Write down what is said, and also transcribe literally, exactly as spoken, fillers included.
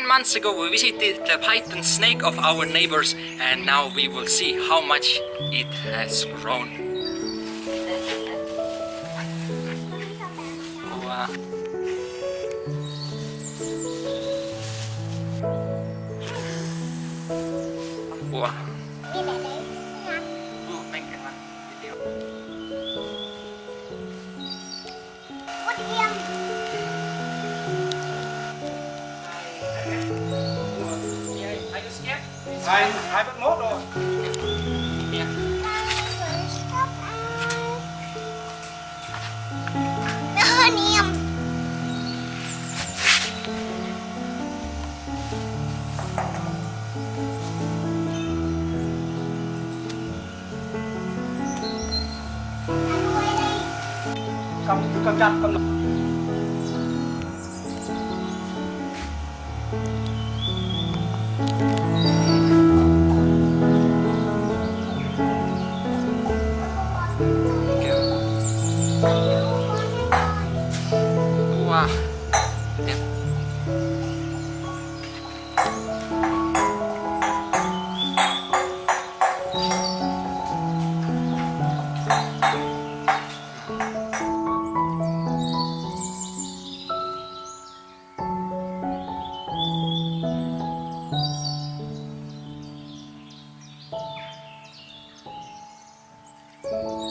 ten months ago we visited the python snake of our neighbors, and now we will see how much it has grown. Wow. Wow. Hai, hai bận mốt rồi. Yeah. Nó hơn em. Cầm cứ cầm chặt cầm. Wow. Đẹp. Thank you.